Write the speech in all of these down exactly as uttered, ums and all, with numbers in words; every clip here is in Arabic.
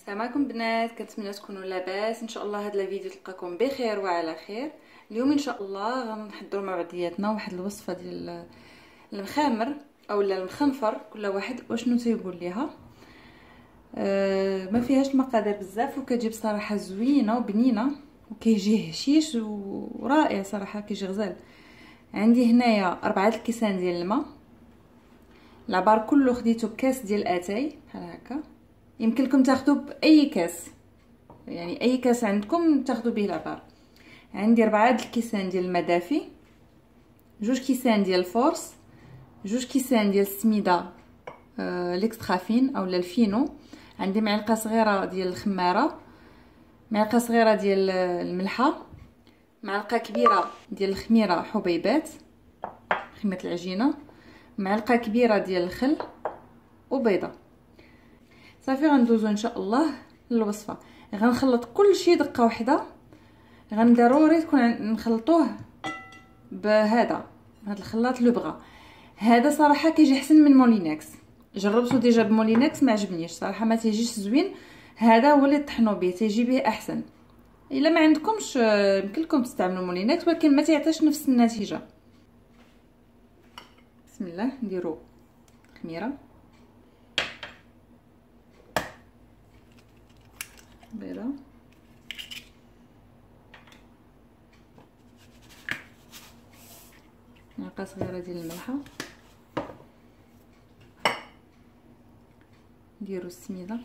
السلام عليكم بنات، كنتمنى تكونوا لاباس. ان شاء الله هذا الفيديو تلقاكم بخير وعلى خير. اليوم ان شاء الله غنحضروا مع بعضياتنا واحد الوصفه ديال المخامر اولا المخنفر، كل واحد وشنو تيقول ليها. أه ما فيهاش المقادير بزاف وكتجي بصراحه زوينه وبنينه وكيجي هشيش ورائع صراحه، كيجي غزال. عندي هنايا أربعة الكيسان ديال الماء، العبار كله خديته بكاس ديال اتاي بحال هكا. يمكن لكم تاخذوا باي كاس، يعني اي كاس عندكم تاخذوا به العبار. عندي أربعة الكيسان ديال الماء دافي، جوج كيسان ديال الفورس، جوج كيسان ديال السميده آه ليكسترافين اولا الفينو. عندي معلقه صغيره ديال الخماره، معلقه صغيره ديال الملحه، معلقه كبيره ديال الخميره حبيبات خميره العجينه، معلقه كبيره ديال الخل وبيضه. صافي غندوزو ان شاء الله للوصفه. غنخلط كل شيء دقه واحده، غنضروري تكون نخلطوه بهذا هذا الخلاط لو بغا. هذا صراحه كيجي احسن من مولينكس، جربته ديجا بمولينكس ما عجبنيش صراحه، ما تيجيش زوين. هذا هو اللي طحنوا به تيجي به احسن. الا ما عندكمش يمكن لكم تستعملوا مولينكس، ولكن ما تيعطيش نفس النتيجه. بسم الله نديرو خميره، بيضه، معلقه صغيره ديال الملحه، نديرو السميده،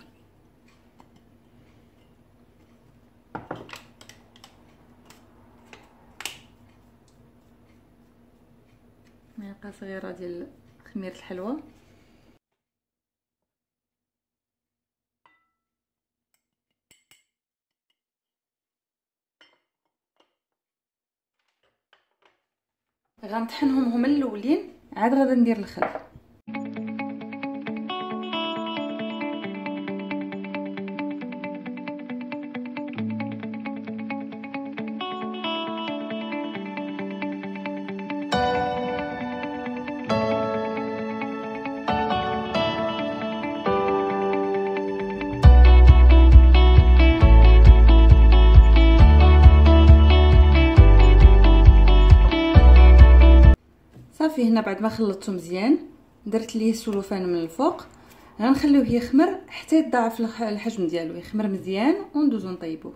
معلقه صغيره ديال خميره الحلوى، غنطحنهم هما الاولين، عاد غادا ندير الخل. صافي هنا بعد ما خلطته مزيان درت ليه السلوفان من الفوق، غنخليوه يخمر حتى يضاعف الحجم ديالو، يخمر مزيان وندوزو نطيبوه.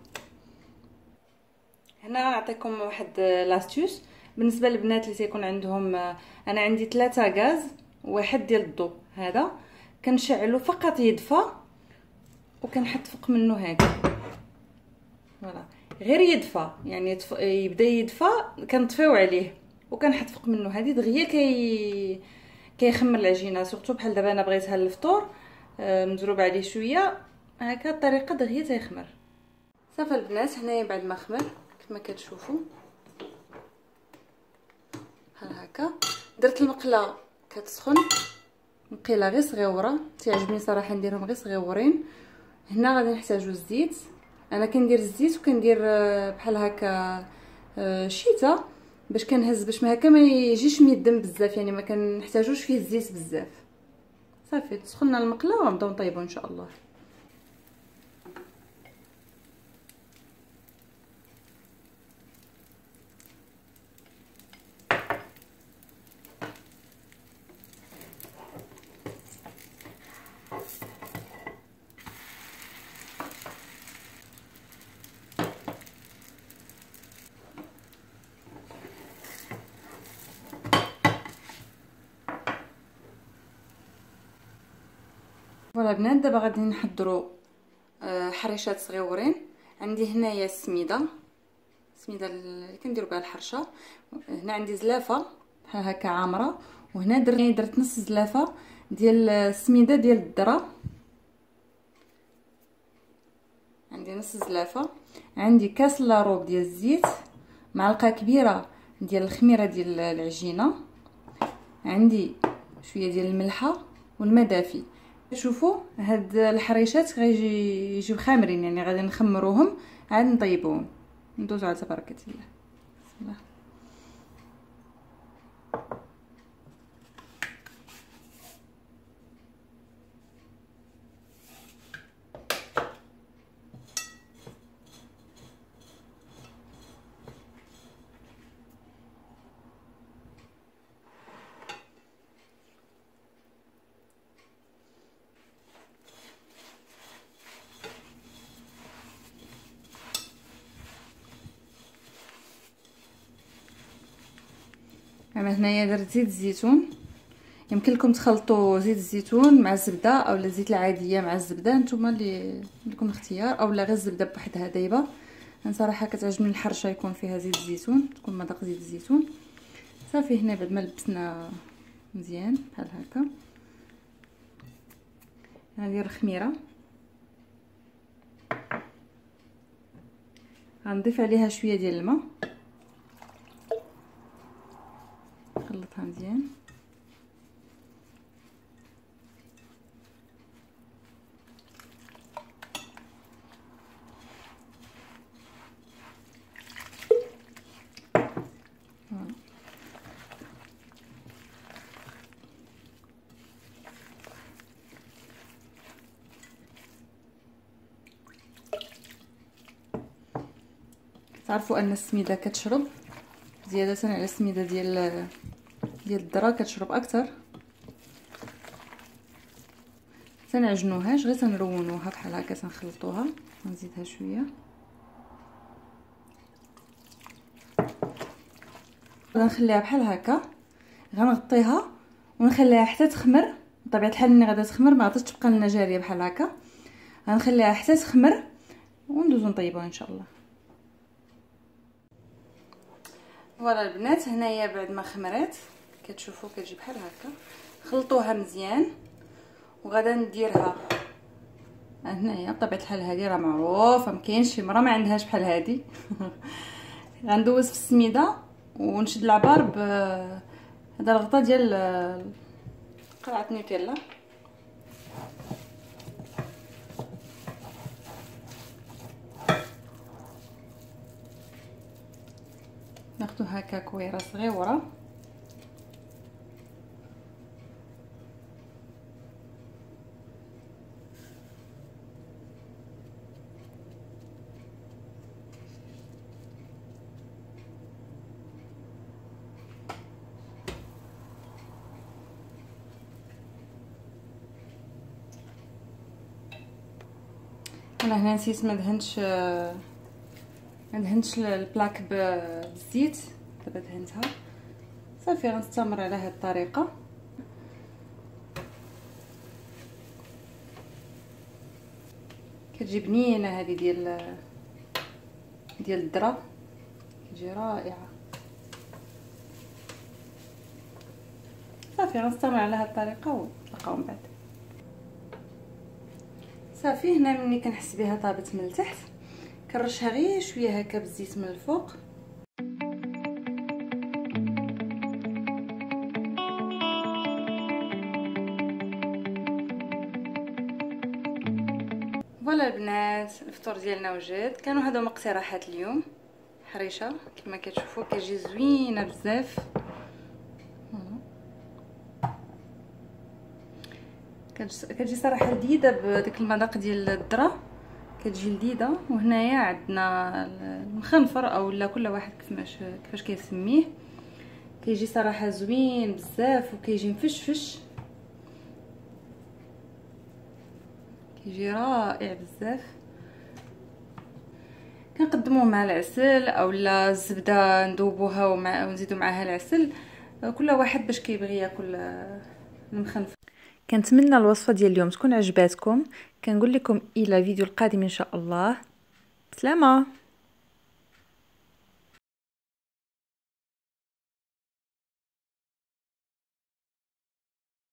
هنا نعطيكم واحد لاستيوس بالنسبه للبنات اللي تيكون عندهم. انا عندي ثلاثة غاز وواحد ديال الضو، هذا كنشعلو فقط يدفى وكنحط فوق منه هكا فوالا، غير يدفى يعني يدف... يبدا يدفى كنطفيو عليه وكنحط فوق منه هذه دغيا كي كيخمر العجينه. سورتو بحال دابا انا بغيتها للفطور مزروب عليه شويه هكا الطريقه دغيا تيخمر. صافي البنات هنايا بعد ما خمر كما كتشوفوا بحال هكا، درت المقله كتسخن، مقيله غير صغيوره، تيعجبني صراحه نديرهم غير صغيورين. هنا غادي نحتاجو الزيت، انا كندير الزيت وكندير بحال هكا شيته باش كنهز باش ما هكا ما يجيش ميدم بزاف، يعني ما كنحتاجوش فيه الزيت بزاف. صافي تسخنا المقله ونبداو نطيبو ان شاء الله. فوالا بنات دابا غادي نحضروا حريشات صغيورين. عندي هنايا السميده، السميده اللي كنديروا بها الحرشه. هنا عندي زلافه بحال هكا عامره، وهنا درت درت نص زلافه ديال السميده ديال الذره. عندي نص زلافه. عندي كاس لاروب ديال الزيت، معلقه كبيره ديال الخميره ديال العجينه، عندي شويه ديال الملحه والماء دافي. شوفوا هاد الحريشات غيجي يجيو خامرين، يعني غادي نخمروهم عاد نطيبوهم. ندوزو على بركه الله. بسم الله. انا هنايا درت زيت الزيتون. يمكن لكم تخلطوا زيت الزيتون مع الزبده او الزيت العاديه مع الزبده، نتوما اللي لكم الاختيار، او لا غير الزبده بوحدها دايبه. انا صراحه كتعجبني الحرشه يكون فيها زيت الزيتون، تكون مذاق زيت الزيتون. صافي هنا بعد ما لبسنا مزيان بحال هكا غندير الخميره، غنضيف عليها شويه ديال الماء، نخلطها مزيان. تعرفوا ان السميده كتشرب زياده على السميده ديال ديال الذره، كتشرب اكثر. تنعجنوهاش، غير تنرونوها بحال هكا، تنخلطوها، نزيدها شويه، غنخليها بحال هكا، غنغطيها ونخليها حتى تخمر. بطبيعه الحال ملي غادا تخمر ما غاديش تبقى لنا جاريه بحال هكا، غنخليها حتى تخمر وندوزو نطيبوها ان شاء الله. فوالا البنات، هنايا بعد ما خمرات كتشوفوا كتجي بحال هكا، خلطوها مزيان وغادا نديرها هنايا. بطبيعه الحال هذه راه معروفه، ما كاينش شي مرا ما عندهاش بحال هذه. غندوز في السميده ونشد العبار ب هذا الغطاء ديال قرعه نوتيلا. ناخذ هكا كويره صغيره، انا هنا نسيت ما دهنتش ما دهنتش البلاك بالزيت، دابا دهنتها. صافي غنستمر على هذه الطريقه. كتجي بنينه هذه ديال ديال الذره، كتجي رائعه. صافي غنستمر على هذه الطريقه ونتلاقاو من بعد. صافي هنا ملي كنحس بها طابت من التحت كنرشها غير شويه هكا بالزيت من الفوق. فوالا البنات، الفطور ديالنا وجد. كانوا هادو مقترحات اليوم، حريشه كما كتشوفوا كتجي زوينه بزاف. كتجي صراحه لذيذه بداك المذاق ديال الذره، كتجي لذيذه. وهنايا عندنا المخنفر او لا كل واحد كيفاش كيفاش كيسميه، كيجي صراحه زوين بزاف وكيجي مفشفش، كيجي رائع بزاف. كنقدموه مع العسل او لا الزبده نذوبوها ومع ونزيدو معاها العسل، كل واحد باش كيبغي ياكل المخنفر. كنتمنى الوصفه ديال اليوم تكون عجباتكم. كنقول لكم الى الفيديو القادم ان شاء الله. بسلامه.